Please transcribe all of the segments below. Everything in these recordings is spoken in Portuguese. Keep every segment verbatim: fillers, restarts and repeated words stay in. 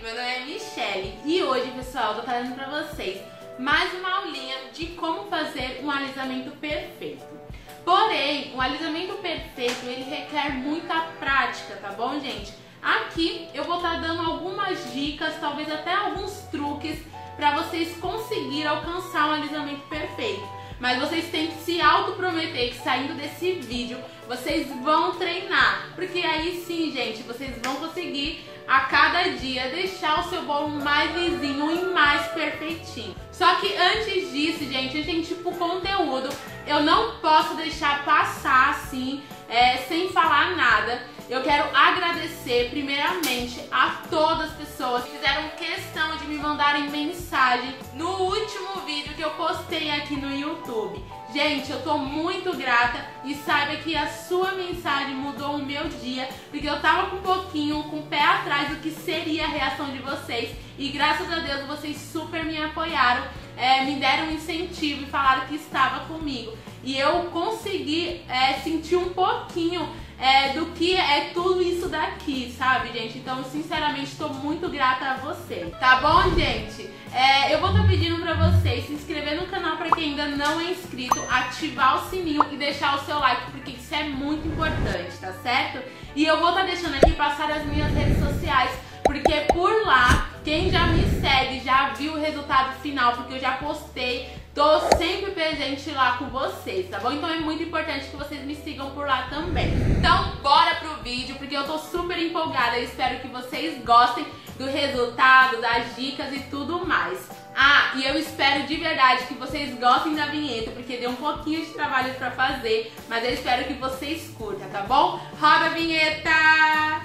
meu nome é Michelle e hoje, pessoal, eu tô trazendo pra vocês mais uma aulinha de como fazer um alisamento perfeito. Porém, o alisamento perfeito, ele requer muita prática, tá bom, gente? Aqui eu vou estar dando algumas dicas, talvez até alguns truques pra vocês conseguirem alcançar um alisamento perfeito. Mas vocês têm que se autoprometer que saindo desse vídeo vocês vão treinar, porque aí sim, gente, vocês vão conseguir a cada dia deixar o seu bolo mais lisinho e mais perfeitinho. Só que antes disso, gente, a gente, tipo, conteúdo, eu não posso deixar passar assim, é, sem falar nada. Eu quero agradecer primeiramente a todas as pessoas que fizeram questão de me mandarem mensagem no último vídeo que eu postei aqui no YouTube. Gente, eu tô muito grata e saiba que a sua mensagem mudou o meu dia, porque eu tava com um pouquinho, com o pé atrás do que seria a reação de vocês. E graças a Deus vocês super me apoiaram, é, me deram um incentivo e falaram que estava comigo. E eu consegui é, sentir um pouquinho é, do que é tudo isso daqui, sabe, gente? Então, sinceramente, estou muito grata a vocês, tá bom, gente? É, eu vou estar pedindo pra vocês se inscrever no canal pra quem ainda não é inscrito, ativar o sininho e deixar o seu like, porque isso é muito importante, tá certo? E eu vou estar deixando aqui passar as minhas redes sociais, porque por lá, quem já me segue já viu o resultado final, porque eu já postei, tô sempre presente lá com vocês, tá bom? Então é muito importante que vocês me sigam por lá também. Então bora pro vídeo, porque eu tô super empolgada, eu espero que vocês gostem do resultado, das dicas e tudo mais. Ah, e eu espero de verdade que vocês gostem da vinheta, porque deu um pouquinho de trabalho pra fazer, mas eu espero que vocês curtam, tá bom? Roda a vinheta!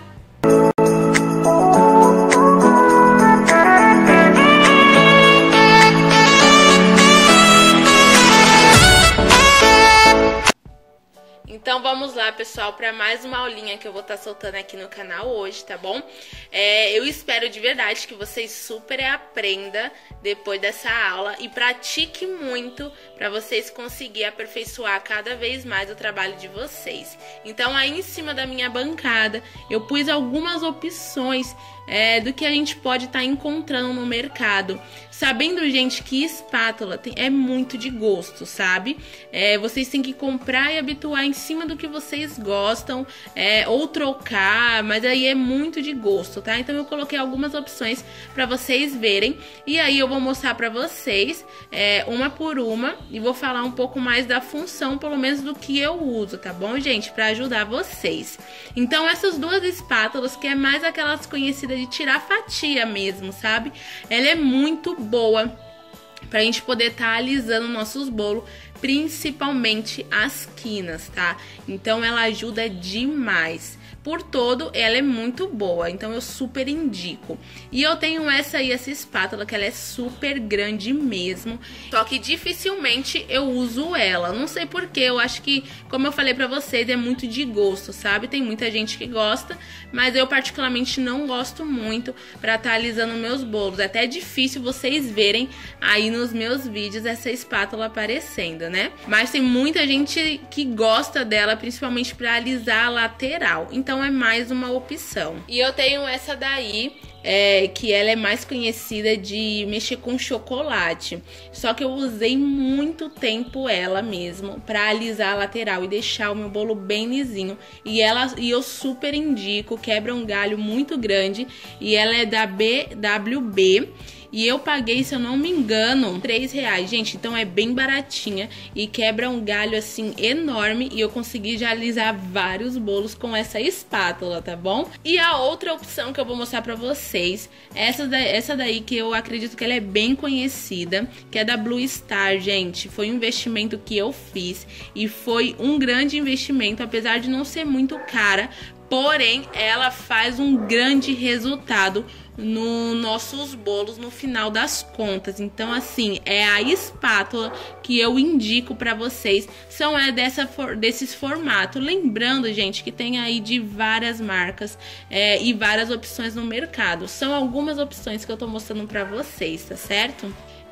Então vamos lá, pessoal, para mais uma aulinha que eu vou estar soltando aqui no canal hoje, tá bom? É, eu espero de verdade que vocês super aprendam depois dessa aula e pratique muito para vocês conseguirem aperfeiçoar cada vez mais o trabalho de vocês. Então aí em cima da minha bancada eu pus algumas opções é, do que a gente pode estar encontrando no mercado. Sabendo, gente, que espátula tem, é muito de gosto, sabe? É, vocês têm que comprar e habituar em cima do que vocês gostam, é, ou trocar, mas aí é muito de gosto, tá? Então eu coloquei algumas opções pra vocês verem, e aí eu vou mostrar pra vocês é, uma por uma, e vou falar um pouco mais da função, pelo menos do que eu uso, tá bom, gente? Pra ajudar vocês. Então essas duas espátulas, que é mais aquelas conhecidas de tirar fatia mesmo, sabe? Ela é muito boa pra gente poder estar tá alisando nossos bolos, principalmente as quinas, tá? Então ela ajuda demais. Por todo, ela é muito boa, então eu super indico. E eu tenho essa aí, essa espátula, que ela é super grande mesmo, só que dificilmente eu uso ela. Não sei porquê, eu acho que, como eu falei pra vocês, é muito de gosto, sabe? Tem muita gente que gosta, mas eu particularmente não gosto muito pra estar alisando meus bolos. Até é difícil vocês verem aí nos meus vídeos essa espátula aparecendo, né? Mas tem muita gente que gosta dela, principalmente pra alisar a lateral. Então Então é mais uma opção. E eu tenho essa daí, é, que ela é mais conhecida de mexer com chocolate. Só que eu usei muito tempo ela mesmo pra alisar a lateral e deixar o meu bolo bem lisinho. E, ela, e eu super indico, quebra um galho muito grande. E ela é da B W B. E eu paguei, se eu não me engano, três reais, gente. Então é bem baratinha e quebra um galho assim enorme. E eu consegui já alisar vários bolos com essa espátula, tá bom? E a outra opção que eu vou mostrar pra vocês, essa, da, essa daí que eu acredito que ela é bem conhecida, que é da Blue Star, gente. Foi um investimento que eu fiz e foi um grande investimento, apesar de não ser muito cara. Porém, ela faz um grande resultado nos nossos bolos no final das contas. Então, assim, é a espátula que eu indico para vocês. São é dessa, desses formatos. Lembrando, gente, que tem aí de várias marcas é, e várias opções no mercado. São algumas opções que eu tô mostrando para vocês, tá certo?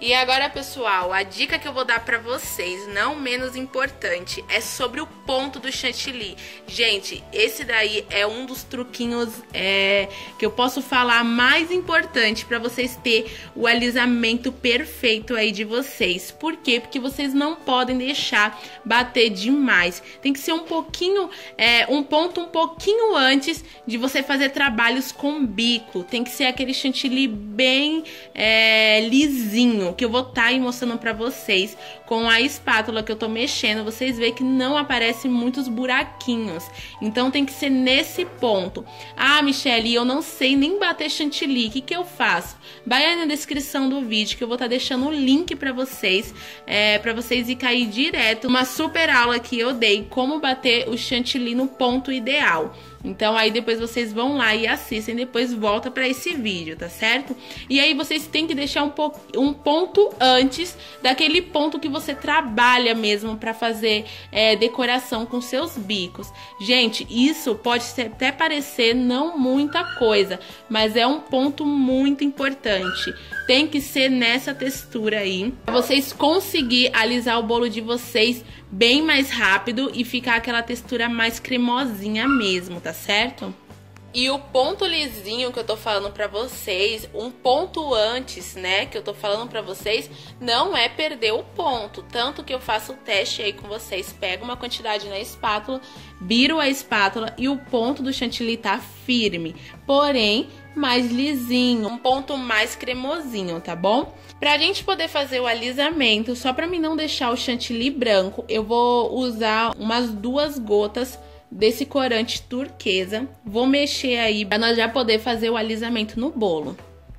E agora, pessoal, a dica que eu vou dar pra vocês, não menos importante, é sobre o ponto do chantilly. Gente, esse daí é um dos truquinhos é, que eu posso falar mais importante pra vocês ter o alisamento perfeito aí de vocês. Por quê? Porque vocês não podem deixar bater demais. Tem que ser um pouquinho, é, um ponto um pouquinho antes de você fazer trabalhos com bico. Tem que ser aquele chantilly bem é, lisinho, que eu vou estar tá aí mostrando pra vocês com a espátula que eu tô mexendo. Vocês veem que não aparecem muitos buraquinhos, então tem que ser nesse ponto. Ah, Michelle, eu não sei nem bater chantilly, o que que eu faço? Vai aí na descrição do vídeo que eu vou estar tá deixando o link pra vocês, é, pra vocês ir cair direto uma super aula que eu dei, como bater o chantilly no ponto ideal. Então aí depois vocês vão lá e assistem, depois volta pra esse vídeo, tá certo? E aí vocês têm que deixar um, po um ponto antes daquele ponto que você trabalha mesmo pra fazer é, decoração com seus bicos. Gente, isso pode até parecer não muita coisa, mas é um ponto muito importante. Tem que ser nessa textura aí, pra vocês conseguirem alisar o bolo de vocês bem mais rápido e ficar aquela textura mais cremosinha mesmo, tá certo? E o ponto lisinho que eu tô falando pra vocês, um ponto antes, né, que eu tô falando pra vocês, não é perder o ponto. Tanto que eu faço o teste aí com vocês. Pego uma quantidade na espátula, viro a espátula e o ponto do chantilly tá firme, porém mais lisinho, um ponto mais cremosinho, tá bom? Pra gente poder fazer o alisamento, só pra mim não deixar o chantilly branco, eu vou usar umas duas gotas desse corante turquesa. Vou mexer aí pra nós já poder fazer o alisamento no bolo.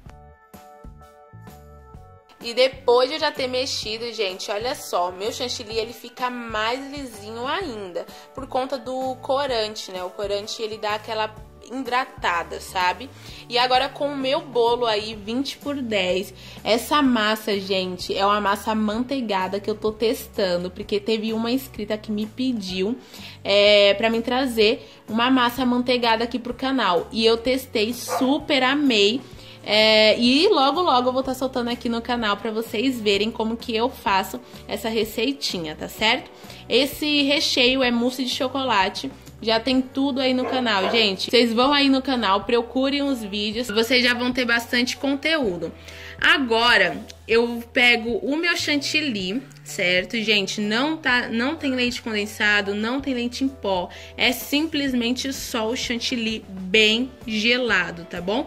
E depois de eu já ter mexido, gente, olha só, meu chantilly ele fica mais lisinho ainda, por conta do corante, né? O corante ele dá aquela hidratada, sabe? E agora com o meu bolo aí vinte por dez, essa massa, gente, é uma massa amanteigada que eu tô testando, porque teve uma inscrita que me pediu é, pra mim trazer uma massa amanteigada aqui pro canal, e eu testei, super amei. É, e logo logo eu vou estar soltando aqui no canal pra vocês verem como que eu faço essa receitinha, tá certo? Esse recheio é mousse de chocolate. Já tem tudo aí no canal, gente. Vocês vão aí no canal, procurem os vídeos, vocês já vão ter bastante conteúdo. Agora, eu pego o meu chantilly, certo? Gente, não, tá, não tem leite condensado, não tem leite em pó. É simplesmente só o chantilly bem gelado, tá bom?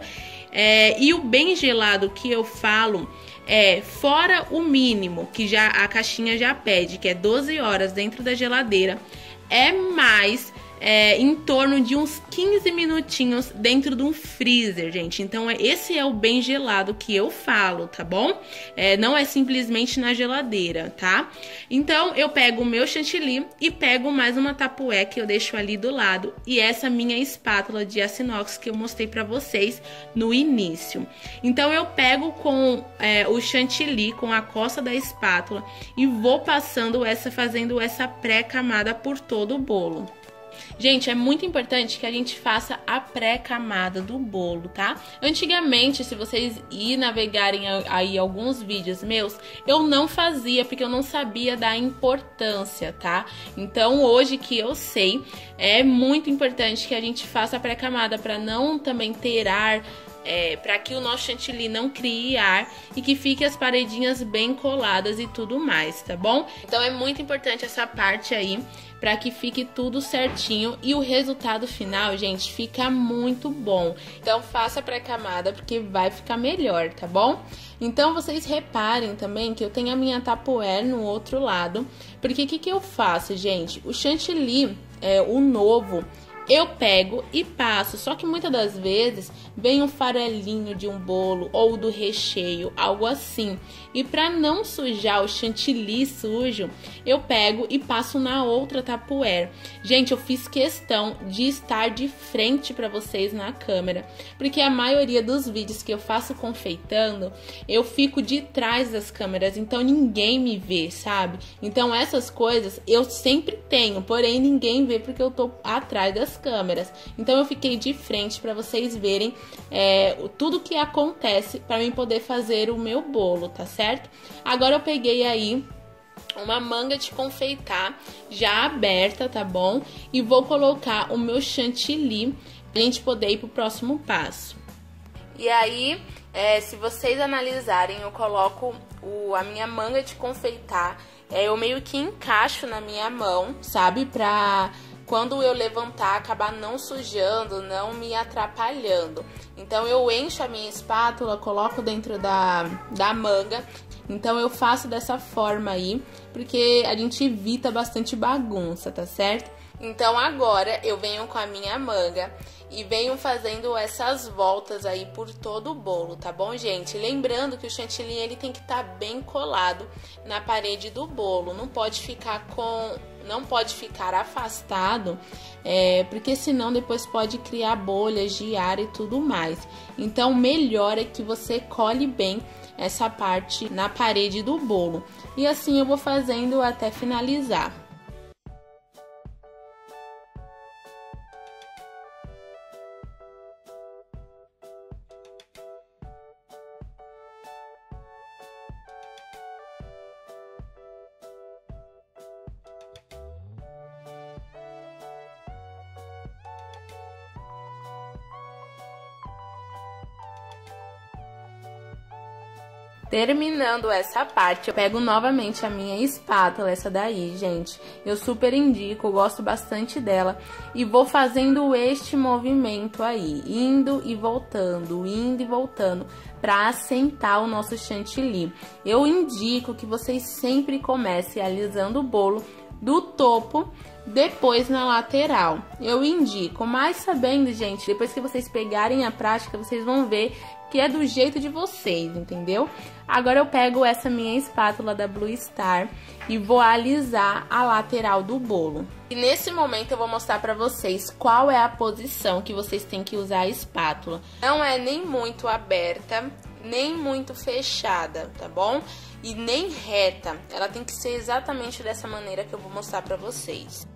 É, e o bem gelado que eu falo é fora o mínimo, que já a caixinha já pede, que é doze horas dentro da geladeira. É mais... É, em torno de uns quinze minutinhos dentro de um freezer, gente. Então, esse é o bem gelado que eu falo, tá bom? É, não é simplesmente na geladeira, tá? Então, eu pego o meu chantilly e pego mais uma tapué que eu deixo ali do lado. E essa minha espátula de aço inox que eu mostrei pra vocês no início. Então, eu pego com é, o chantilly, com a costa da espátula, e vou passando essa, fazendo essa pré-camada por todo o bolo. Gente, é muito importante que a gente faça a pré-camada do bolo, tá? Antigamente, se vocês ir navegarem aí alguns vídeos meus, eu não fazia, porque eu não sabia da importância, tá? Então, hoje que eu sei, é muito importante que a gente faça a pré-camada para não também ter ar, É, para que o nosso chantilly não crie ar e que fique as paredinhas bem coladas e tudo mais, tá bom? Então é muito importante essa parte aí para que fique tudo certinho e o resultado final, gente, fica muito bom. Então faça a pré-camada porque vai ficar melhor, tá bom? Então vocês reparem também que eu tenho a minha tapoer no outro lado, porque o que, que eu faço, gente? O chantilly, é, o novo, eu pego e passo, só que muitas das vezes vem um farelinho de um bolo ou do recheio, algo assim. E para não sujar o chantilly sujo, eu pego e passo na outra tapuer. Gente, eu fiz questão de estar de frente para vocês na câmera, porque a maioria dos vídeos que eu faço confeitando, eu fico de trás das câmeras, então ninguém me vê, sabe? Então essas coisas eu sempre tenho, porém ninguém vê porque eu tô atrás das duas câmeras. Então eu fiquei de frente para vocês verem é, tudo que acontece para mim poder fazer o meu bolo, tá certo? Agora eu peguei aí uma manga de confeitar já aberta, tá bom? E vou colocar o meu chantilly pra gente poder ir pro próximo passo. E aí, é, se vocês analisarem, eu coloco o, a minha manga de confeitar, é, eu meio que encaixo na minha mão, sabe? Pra quando eu levantar, acabar não sujando, não me atrapalhando. Então eu encho a minha espátula, coloco dentro da, da manga. Então eu faço dessa forma aí, porque a gente evita bastante bagunça, tá certo? Então agora eu venho com a minha manga e venho fazendo essas voltas aí por todo o bolo, tá bom, gente? Lembrando que o chantilly ele tem que estar bem colado na parede do bolo, não pode ficar com, não pode ficar afastado, é, porque senão depois pode criar bolhas de ar e tudo mais. Então melhor é que você cole bem essa parte na parede do bolo. E assim eu vou fazendo até finalizar. Terminando essa parte, eu pego novamente a minha espátula, essa daí, gente. Eu super indico, eu gosto bastante dela. E vou fazendo este movimento aí, indo e voltando, indo e voltando, pra assentar o nosso chantilly. Eu indico que vocês sempre comecem alisando o bolo do topo, depois na lateral. Eu indico, mas sabendo, gente, depois que vocês pegarem a prática, vocês vão ver que é do jeito de vocês, entendeu? Agora eu pego essa minha espátula da Blue Star e vou alisar a lateral do bolo. E nesse momento eu vou mostrar pra vocês qual é a posição que vocês têm que usar a espátula. Não é nem muito aberta, nem muito fechada, tá bom? E nem reta. Ela tem que ser exatamente dessa maneira que eu vou mostrar pra vocês.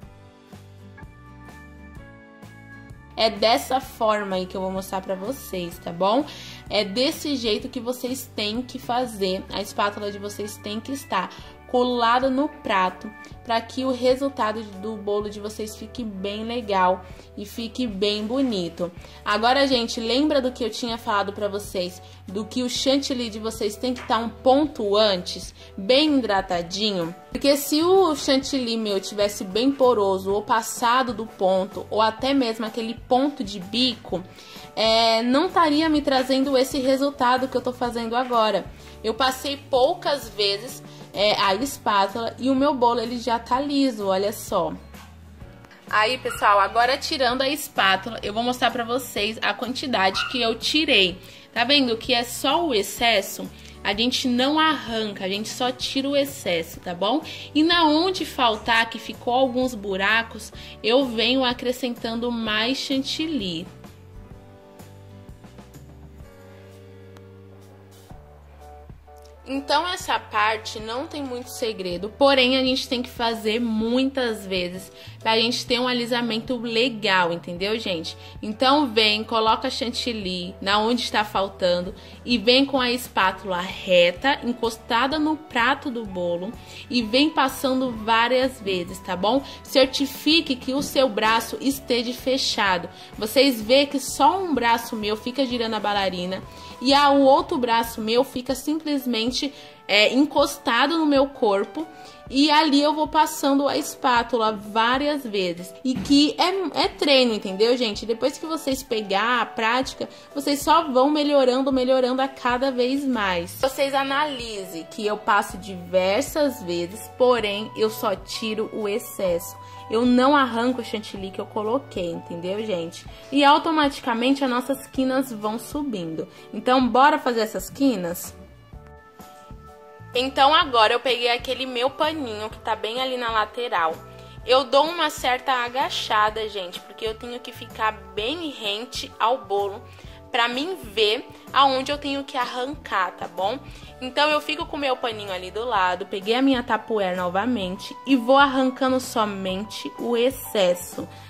É dessa forma aí que eu vou mostrar pra vocês, tá bom? É desse jeito que vocês têm que fazer. A espátula de vocês tem que estar colada no prato, para que o resultado do bolo de vocês fique bem legal e fique bem bonito. Agora, gente, lembra do que eu tinha falado para vocês, do que o chantilly de vocês tem que estar um ponto antes, bem hidratadinho? Porque se o chantilly meu tivesse bem poroso, ou passado do ponto, ou até mesmo aquele ponto de bico, é, não estaria me trazendo esse resultado que eu tô fazendo agora. Eu passei poucas vezes É, a espátula e o meu bolo ele já tá liso, olha só. Aí, pessoal, agora tirando a espátula, eu vou mostrar pra vocês a quantidade que eu tirei. Tá vendo que é só o excesso? A gente não arranca, a gente só tira o excesso, tá bom? E na onde faltar, que ficou alguns buracos, eu venho acrescentando mais chantilly. Então essa parte não tem muito segredo, porém a gente tem que fazer muitas vezes pra gente ter um alisamento legal, entendeu, gente? Então vem, coloca chantilly na onde está faltando e vem com a espátula reta, encostada no prato do bolo e vem passando várias vezes, tá bom? Certifique que o seu braço esteja fechado. Vocês vê que só um braço meu fica girando a bailarina e o outro braço meu fica simplesmente é, encostado no meu corpo. E ali eu vou passando a espátula várias vezes. E que é, é treino, entendeu, gente? Depois que vocês pegar a prática, vocês só vão melhorando, melhorando a cada vez mais. Vocês analisem que eu passo diversas vezes, porém eu só tiro o excesso. Eu não arranco o chantilly que eu coloquei, entendeu, gente? E automaticamente as nossas quinas vão subindo. Então, bora fazer essas quinas? Então, agora eu peguei aquele meu paninho que tá bem ali na lateral. Eu dou uma certa agachada, gente, porque eu tenho que ficar bem rente ao bolo pra mim ver aonde eu tenho que arrancar, tá bom? Então eu fico com o meu paninho ali do lado, peguei a minha tapuér novamente e vou arrancando somente o excesso,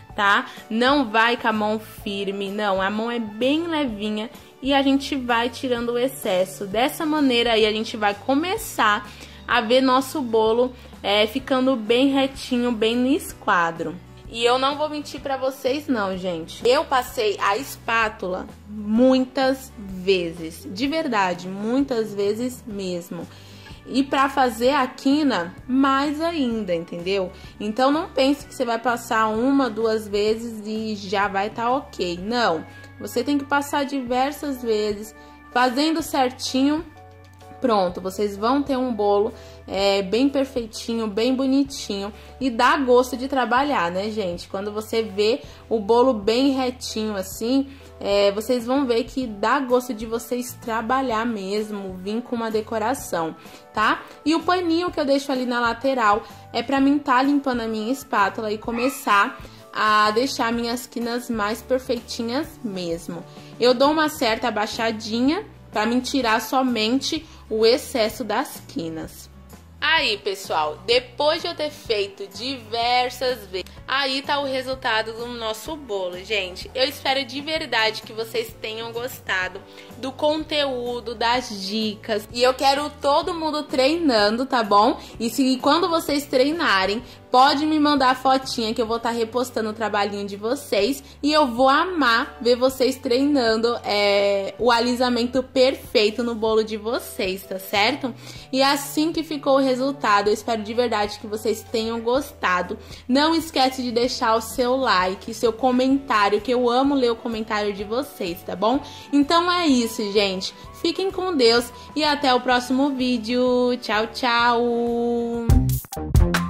tá? Não vai com a mão firme, não, a mão é bem levinha e a gente vai tirando o excesso. Dessa maneira aí a gente vai começar a ver nosso bolo é, ficando bem retinho, bem no esquadro. E eu não vou mentir pra vocês não, gente. Eu passei a espátula muitas vezes, de verdade, muitas vezes mesmo. E pra fazer a quina, mais ainda, entendeu? Então não pense que você vai passar uma, duas vezes e já vai estar ok. Não, você tem que passar diversas vezes, fazendo certinho. Pronto, vocês vão ter um bolo é, bem perfeitinho, bem bonitinho e dá gosto de trabalhar, né, gente? Quando você vê o bolo bem retinho assim, é, vocês vão ver que dá gosto de vocês trabalhar mesmo, vir com uma decoração, tá? E o paninho que eu deixo ali na lateral é pra mim tá limpando a minha espátula e começar a deixar minhas quinas mais perfeitinhas mesmo. Eu dou uma certa abaixadinha pra mim tirar somente o excesso das quinas. Aí, pessoal, depois de eu ter feito diversas vezes, aí tá o resultado do nosso bolo, gente. Eu espero de verdade que vocês tenham gostado do conteúdo, das dicas. E eu quero todo mundo treinando, tá bom? E se quando vocês treinarem, pode me mandar a fotinha que eu vou estar tá repostando o trabalhinho de vocês. E eu vou amar ver vocês treinando é, o alisamento perfeito no bolo de vocês, tá certo? E assim que ficou o resultado, eu espero de verdade que vocês tenham gostado. Não esquece de deixar o seu like, seu comentário, que eu amo ler o comentário de vocês, tá bom? Então é isso, gente. Fiquem com Deus e até o próximo vídeo. Tchau, tchau!